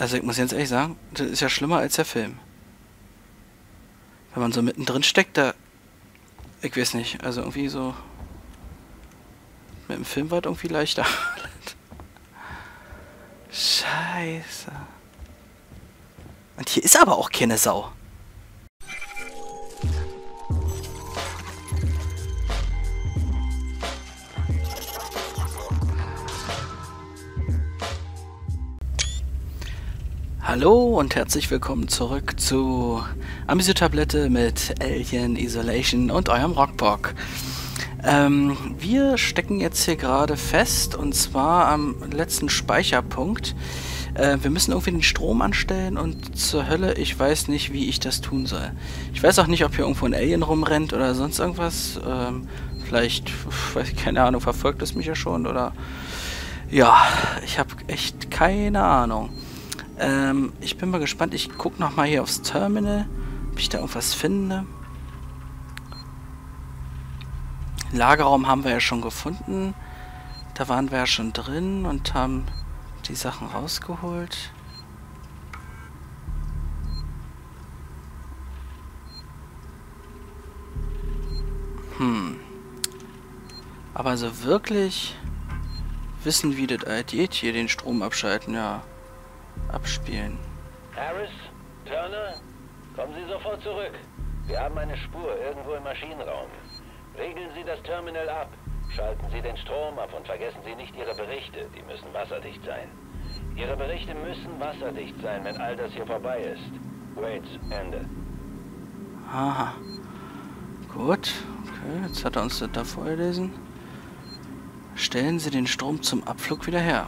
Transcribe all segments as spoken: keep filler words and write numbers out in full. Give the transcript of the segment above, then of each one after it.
Also ich muss ganz ehrlich sagen, das ist ja schlimmer als der Film. Wenn man so mittendrin steckt, da... Ich weiß nicht, also irgendwie so... Mit dem Film war es irgendwie leichter. Scheiße. Und hier ist aber auch keine Sau. Hallo und herzlich willkommen zurück zu Amnesia-Tablette mit Alien Isolation und eurem Rockbock. Ähm, wir stecken jetzt hier gerade fest und zwar am letzten Speicherpunkt. Äh, wir müssen irgendwie den Strom anstellen und zur Hölle, ich weiß nicht, wie ich das tun soll. Ich weiß auch nicht, ob hier irgendwo ein Alien rumrennt oder sonst irgendwas. Ähm, vielleicht, weiß ich, keine Ahnung, verfolgt es mich ja schon oder... Ja, ich habe echt keine Ahnung. Ähm, ich bin mal gespannt. Ich gucke nochmal hier aufs Terminal, ob ich da irgendwas finde. Lagerraum haben wir ja schon gefunden. Da waren wir ja schon drin und haben die Sachen rausgeholt. Hm. Aber so wirklich wissen, wie das halt geht, hier den Strom abschalten, ja. Abspielen. Harris? Turner? Kommen Sie sofort zurück. Wir haben eine Spur irgendwo im Maschinenraum. Regeln Sie das Terminal ab. Schalten Sie den Strom ab und vergessen Sie nicht Ihre Berichte. Die müssen wasserdicht sein. Ihre Berichte müssen wasserdicht sein, wenn all das hier vorbei ist. Waits, Ende. Aha. Gut. Okay, jetzt hat er uns das da vorgelesen. Stellen Sie den Strom zum Abflug wieder her.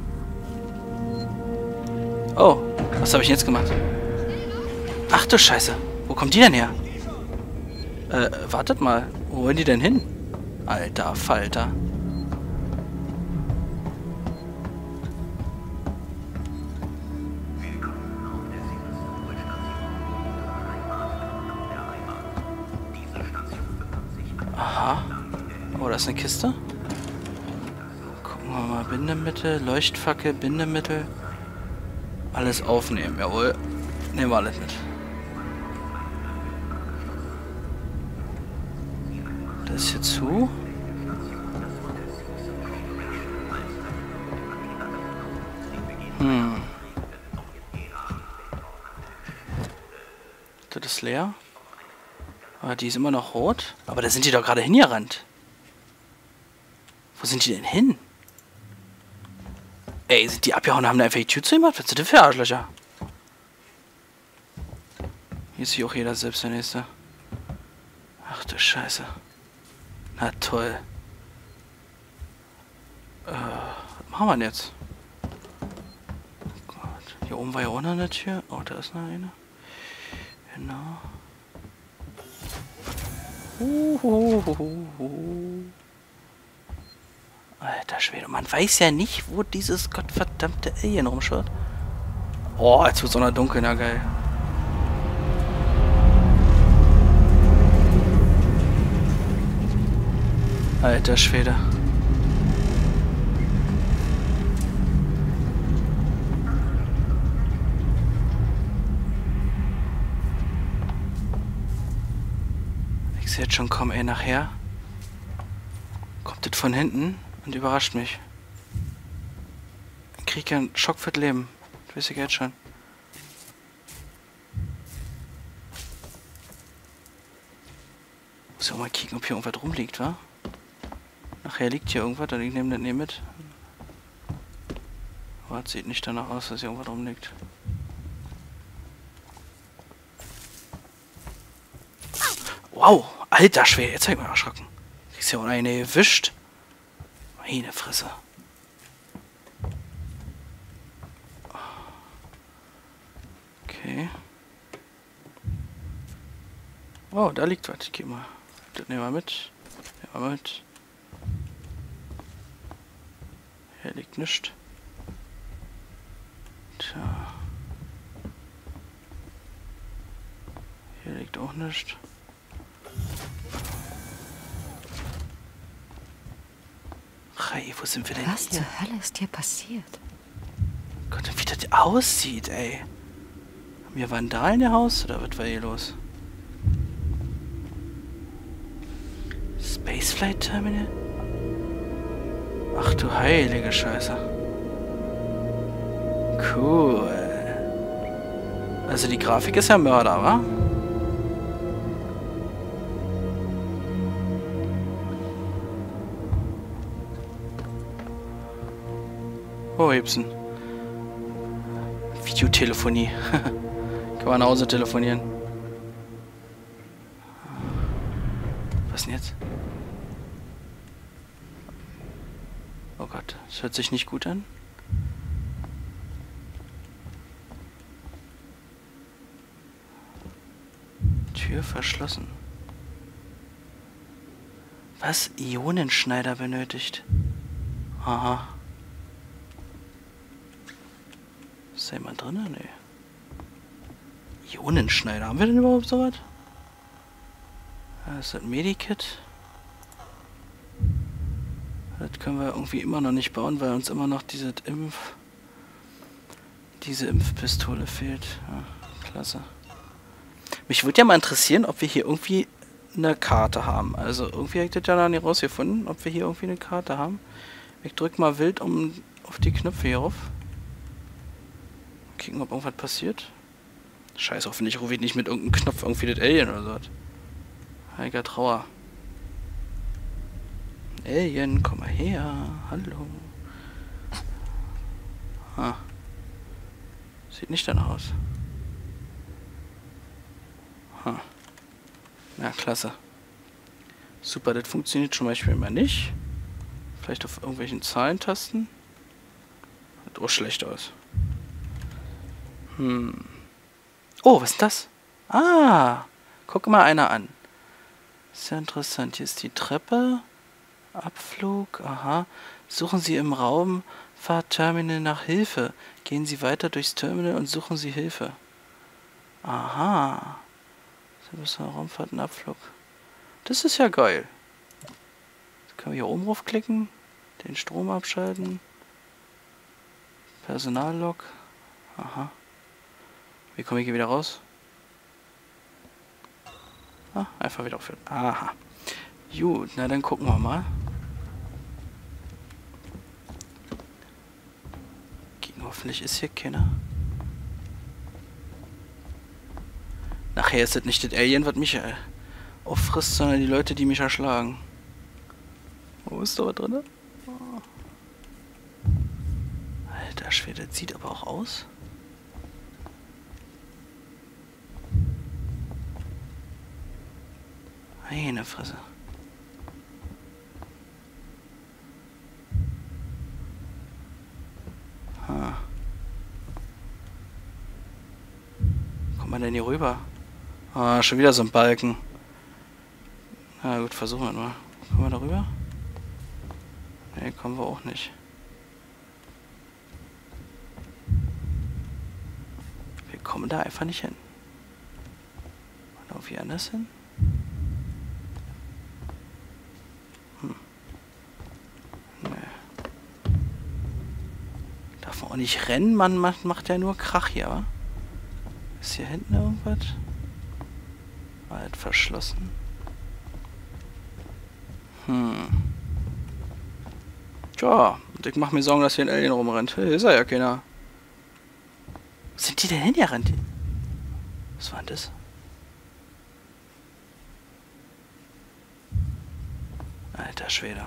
Oh, was habe ich jetzt gemacht? Ach du Scheiße. Wo kommt die denn her? Äh, wartet mal. Wo wollen die denn hin? Alter Falter. Aha. Oh, da ist eine Kiste. Gucken wir mal. Bindemittel, Leuchtfackel, Bindemittel. Alles aufnehmen, jawohl. Nehmen wir alles mit. Das ist hier zu. Hm. Das ist leer. Aber die ist immer noch rot. Aber da sind die doch gerade hingerannt. Wo sind die denn hin? Ey, sind die abgehauen und haben da einfach die Tür zu gemacht? Was sind denn für Arschlöcher? Hier ist hier auch jeder selbst der Nächste. Ach du Scheiße. Na toll. Äh, was machen wir denn jetzt? Oh Gott. Hier oben war ja auch noch eine Tür. Oh, da ist noch eine. Genau. Uhuhuhu. Alter Schwede, man weiß ja nicht, wo dieses gottverdammte Alien rumschaut. Oh, jetzt wird es auch noch dunkel, na geil. Alter Schwede. Ich sehe jetzt schon, komm ey, nachher kommt das von hinten und überrascht mich. Ich krieg ja einen Schock fürs Leben. Das weiß ich jetzt schon. Muss ja auch mal kicken, ob hier irgendwas rumliegt, wa? Nachher liegt hier irgendwas, und ich nehme das nicht mit. Aber es sieht nicht danach aus, dass hier irgendwas rumliegt. Wow, alter Schwede, jetzt hab ich mal erschrocken. Ist ja auch eine gewischt. Meine Fresse. Okay. Oh, da liegt was. Ich geh mal. Das nehmen wir mit. Nehmen wir mit. Hier liegt nichts. Tja. Hier liegt auch nichts. Hey, wo sind wir denn Was hier? zur Hölle ist hier passiert? Gott, wie das aussieht, ey. Haben wir Vandalen im Haus oder was war hier los? Spaceflight Terminal? Ach du heilige Scheiße. Cool. Also die Grafik ist ja Mörder, wa? Oh, Hebsen. Videotelefonie. Kann man nach Hause telefonieren. Was denn jetzt? Oh Gott, das hört sich nicht gut an. Tür verschlossen. Was? Ionenschneider benötigt. Aha. Ist da jemand drin? Nee. Ionenschneider. Haben wir denn überhaupt sowas? Das ist ein Medikit. Das können wir irgendwie immer noch nicht bauen, weil uns immer noch diese Impf... diese Impfpistole fehlt. Ja, klasse. Mich würde ja mal interessieren, ob wir hier irgendwie eine Karte haben. Also irgendwie habe ich das ja noch nicht rausgefunden, ob wir hier irgendwie eine Karte haben. Ich drücke mal wild um auf die Knöpfe hier rauf. Gucken, ob irgendwas passiert. Scheiße, hoffentlich rufe ich nicht mit irgendeinem Knopf irgendwie das Alien oder so. Heiliger Trauer. Alien, komm mal her. Hallo. Ah. Sieht nicht danach aus. Ha. Na, klasse. Super, das funktioniert zum Beispiel immer nicht. Vielleicht auf irgendwelchen Zahlentasten. Sieht auch schlecht aus. Hm. Oh, was ist das? Ah, guck mal einer an. Sehr interessant. Hier ist die Treppe. Abflug. Aha. Suchen Sie im Raumfahrtterminal nach Hilfe. Gehen Sie weiter durchs Terminal und suchen Sie Hilfe. Aha. Raumfahrt und Abflug. Das ist ja geil. Jetzt können wir hier oben draufklicken. Den Strom abschalten. Personallog. Aha. Wie komme ich hier wieder raus? Ah, einfach wieder aufhören. Aha. Gut, na dann gucken wir mal. Gegen, hoffentlich ist hier keiner. Nachher ist das nicht das Alien, was mich äh, auffrisst, sondern die Leute, die mich erschlagen. Wo ist da was drin? Oh. Alter Schwede, das sieht aber auch aus. Meine Fresse. Ha. Kommt man denn hier rüber? Ah, schon wieder so ein Balken. Na gut, versuchen wir mal. Kommen wir da rüber? Ne, kommen wir auch nicht. Wir kommen da einfach nicht hin. Oder irgendwie anders hin? Hm. Nee. Darf man auch nicht rennen? Man macht, macht ja nur Krach hier, wa? Ist hier hinten irgendwas? Wald verschlossen. Hm. Tja, und ich mach mir Sorgen, dass hier ein Alien rumrennt. Hey, ist er ja keiner. Wo sind die denn hingerannt? Was war denn das? Alter Schwede.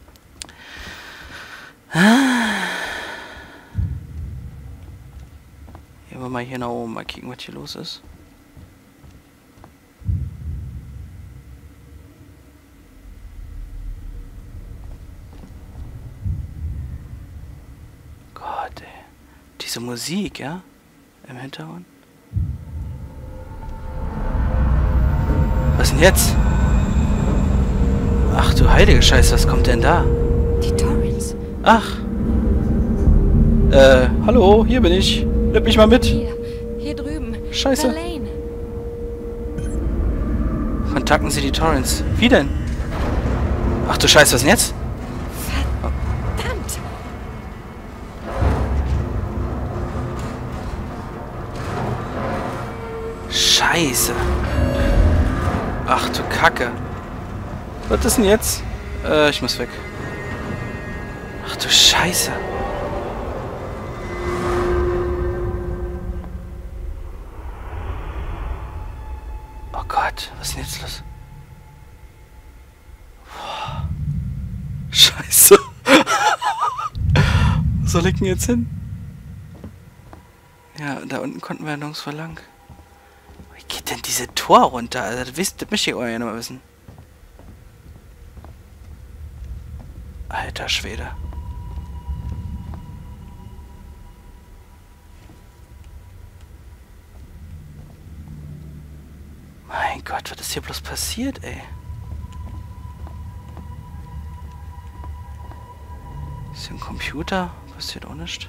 Gehen wir mal hier nach oben, mal kicken, was hier los ist. Gott, ey. Diese Musik, ja? Im Hintergrund. Was denn jetzt? Ach du heilige Scheiße, was kommt denn da? Die Torrens. Ach. Äh, hallo, hier bin ich. Nimm mich mal mit. Hier, hier drüben. Scheiße. Verlaine. Kontakten Sie die Torrens. Wie denn? Ach du Scheiße, was denn jetzt? Verdammt. Scheiße. Ach du Kacke. Was ist denn jetzt? Äh, ich muss weg. Ach du Scheiße. Oh Gott, was ist denn jetzt los? Boah. Scheiße. Wo soll ich denn jetzt hin? Ja, da unten konnten wir nirgendwo lang. Wie geht denn diese Tor runter? Also, das, wisst, das möchte ich auch ja noch mal wissen. Alter Schwede. Mein Gott, was ist hier bloß passiert, ey? Ist hier ein Computer? Passiert auch nichts.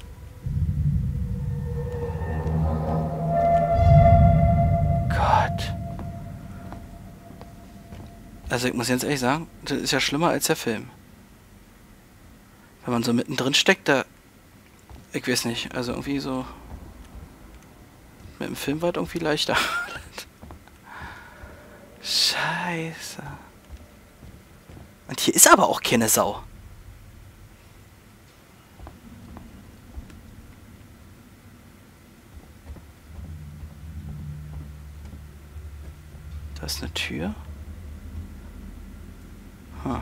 Gott. Also ich muss jetzt ehrlich sagen, das ist ja schlimmer als der Film. Wenn man so mittendrin steckt, da... Ich weiß nicht, also irgendwie so... Mit dem Film war es irgendwie leichter. Scheiße. Und hier ist aber auch keine Sau. Da ist eine Tür. Huh.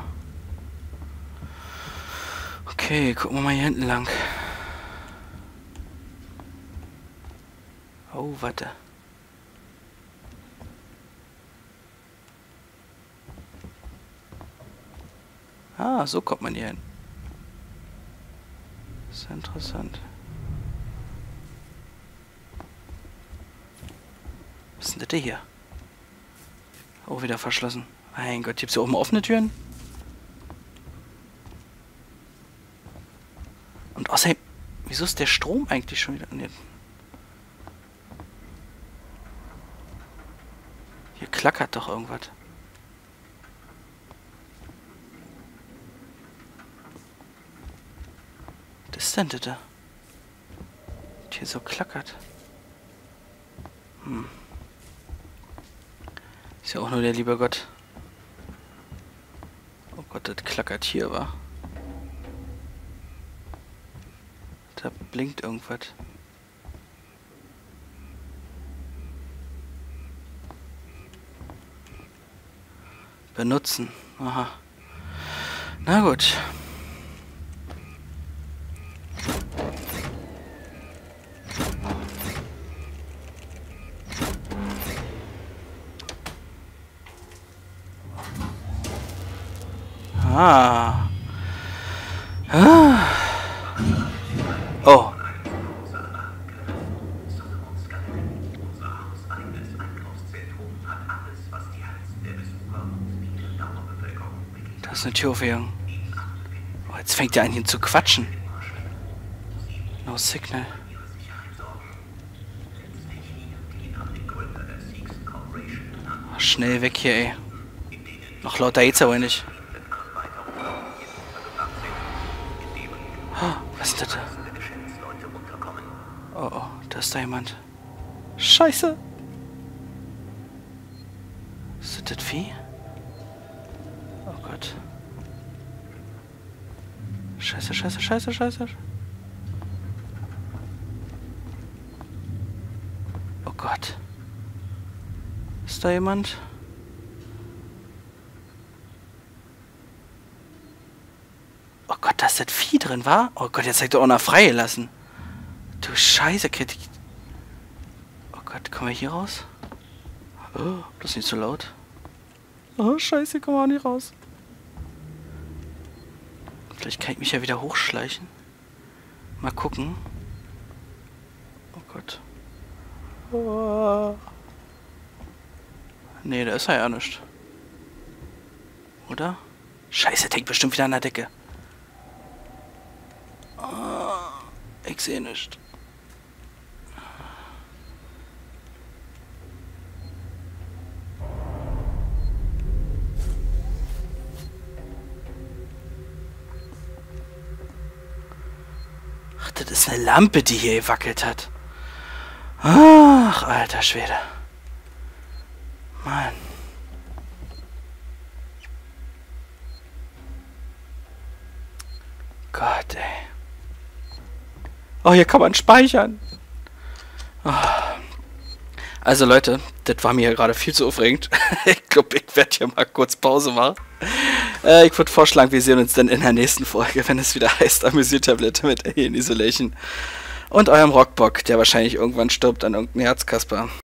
Okay, gucken wir mal hier hinten lang. Oh, warte. Ah, so kommt man hier hin. Das ist interessant. Was ist denn das hier? Oh, wieder verschlossen. Mein Gott, gibt's hier oben offene Türen? Und außerdem, wieso ist der Strom eigentlich schon wieder... Nee. Hier klackert doch irgendwas. Was ist denn das da? Hier so klackert. Hm. Ist ja auch nur der liebe Gott. Oh Gott, das klackert hier, wa? Da blinkt irgendwas. Benutzen. Aha. Na gut. Ah. Ah. Oh. Da ist eine Türaufhängung. Oh, jetzt fängt er an hier zu quatschen. No signal. Oh, schnell weg hier, ey. Noch lauter geht's aber nicht. Oh, was ist das da? Oh, oh, da ist da jemand. Scheiße! Ist das das Vieh? Oh Gott. Scheiße, scheiße, scheiße, scheiße. Oh Gott. Ist da jemand? Oh Gott, da ist das Vieh drin, wa? Oh Gott, jetzt hat er auch noch freigelassen. Du Scheiße, Kid. Oh Gott, kommen wir hier raus? Oh, bloß nicht so laut. Oh, Scheiße, kommen wir auch nicht raus. Vielleicht kann ich mich ja wieder hochschleichen. Mal gucken. Oh Gott. Oh. Nee, da ist er ja nicht. Oder? Scheiße, der hängt bestimmt wieder an der Decke. Oh, ich sehe nichts. Ach, das ist eine Lampe, die hier gewackelt hat. Ach, alter Schwede. Mann. Gott, ey. Oh, hier kann man speichern. Oh. Also Leute, das war mir gerade viel zu aufregend. Ich glaube, ich werde hier mal kurz Pause machen. Äh, ich würde vorschlagen, wir sehen uns dann in der nächsten Folge, wenn es wieder heißt Amüsiertablette mit Alien Isolation. Und eurem Rockbock, der wahrscheinlich irgendwann stirbt an irgendeinem Herzkasper.